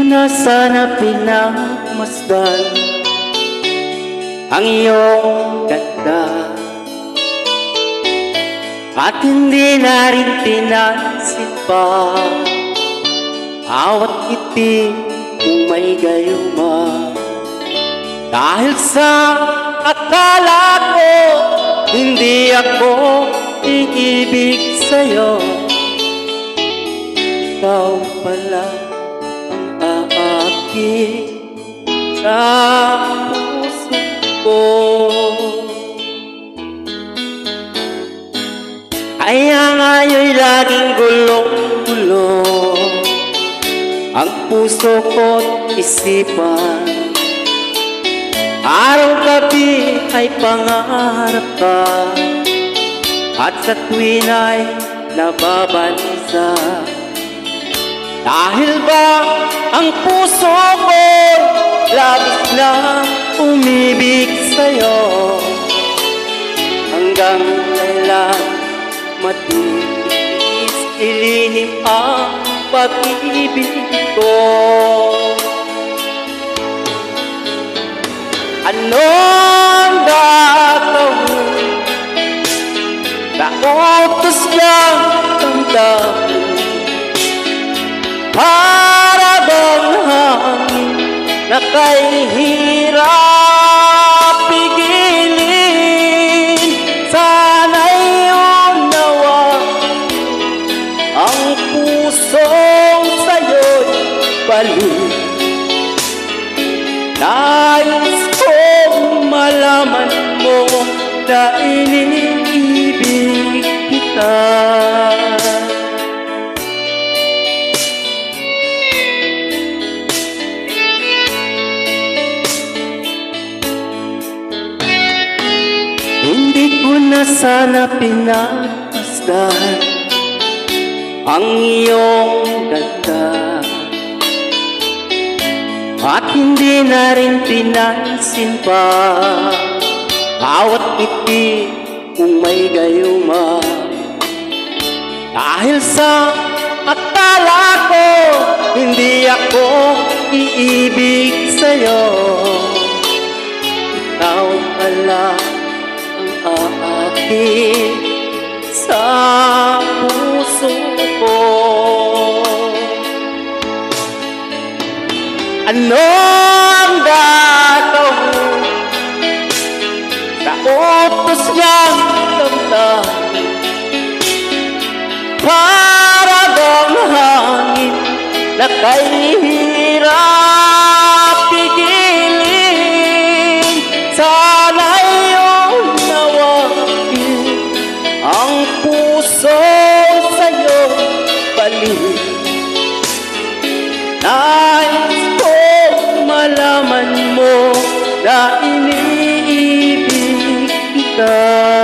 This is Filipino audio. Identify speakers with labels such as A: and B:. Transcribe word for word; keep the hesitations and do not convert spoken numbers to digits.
A: na sana pinagmasdan ang iyong ganda, at hindi na rin pinansin pa awat ngiti kung may gayuma. Dahil sa akala ko hindi ako iibig sa'yo, ikaw pala ang aakit sa puso ko. Kaya nga'yo'y laging gulong-gulo ang puso ko't isipan. Araw-gabi ay pangarap ka, at sa tuwin ay nababalisa. Dahil ba ang puso ko labis na umibig sa'yo, hanggang kailan matiis ilihim ang pag-ibig ko? Anong gagawin? Nautos lang damdamin, para bang hangin na kay hirap pigilin. Sana'y unawin ang pusong sa'yo'y balik. Nais kong malaman mo na iniibig kita. Hindi ko na sana pinagmasdan ang iyong ganda, at hindi na rin pinansin pa awat ngiti kung may gayuma. Dahil sa akala ko hindi ako iibig sa'yo, ikaw pala ang aakit sa puso ko. Ano ang gagawin sa utos niyang damdamin, para bang hangin na kay hirap pigilin? Sana'y unawain ang puso sa'yo balik. Nais kong malaman mo na iniibig kita.